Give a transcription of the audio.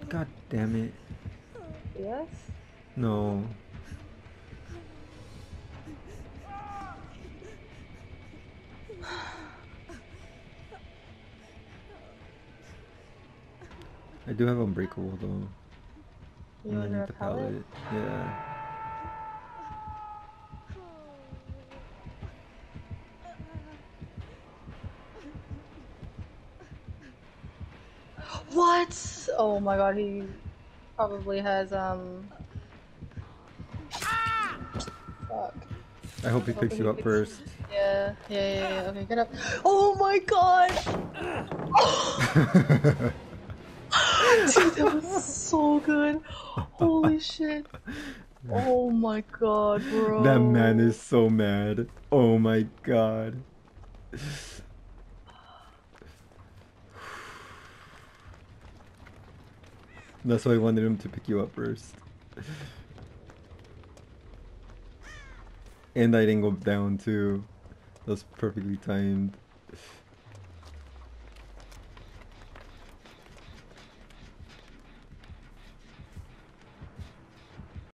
God damn it. Yes? No. I do have Unbreakable though. You under Underneath a the pallet? pallet. Yeah. What? Oh my god, he probably has, fuck. I hope he picks Hoping he you up picks. first. Yeah. Okay, get up. Oh my gosh! Dude, that was so good. Holy shit. Oh my god, That man bro. is so mad. Oh my god. That's why I wanted him to pick you up first. And I didn't go down too. That was perfectly timed.